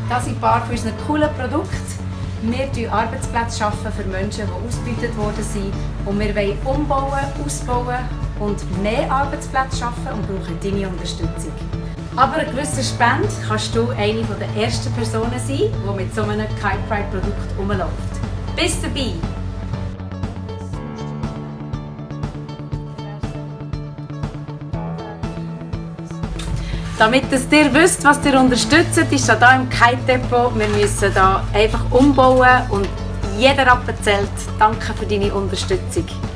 Das sind ein paar von unseren coolen Produkten. Wir schaffen Arbeitsplätze für Menschen, die ausgebeutet worden sind. Und wir wollen umbauen, ausbauen und mehr Arbeitsplätze schaffen und brauchen deine Unterstützung. Aber ein gewisser Spend kannst du eine der ersten Personen sein, die mit so einem Kitepride-Produkt rumläuft. Bist dabei! Damit ihr wisst, was ihr unterstützt, ist hier im Kite Depot. Wir müssen hier einfach umbauen und jeder Rappen zählt. Danke für deine Unterstützung.